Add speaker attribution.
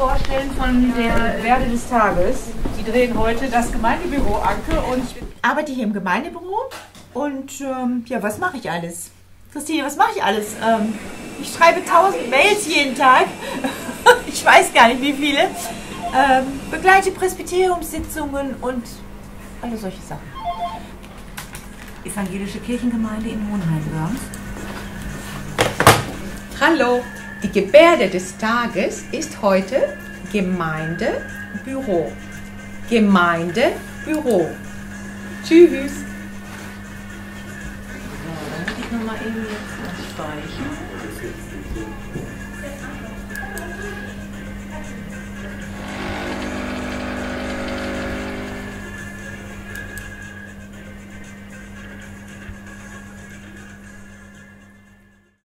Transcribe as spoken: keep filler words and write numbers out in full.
Speaker 1: vorstellen von der Gebärde des Tages.
Speaker 2: Die drehen heute das Gemeindebüro, Anke, und
Speaker 3: Ich arbeite hier im Gemeindebüro und ähm, ja, was mache ich alles? Christine, was mache ich alles? Ähm, ich schreibe tausend Mails jeden Tag. Ich weiß gar nicht, wie viele. Ähm, begleite Presbyteriumssitzungen und alle solche Sachen.
Speaker 4: Evangelische Kirchengemeinde in Hohenheim-Worms. Hallo, die Gebärde des Tages ist heute Gemeindebüro. Gemeindebüro. Tschüss.
Speaker 1: So, dann muss ich nochmal eben jetzt was speichern.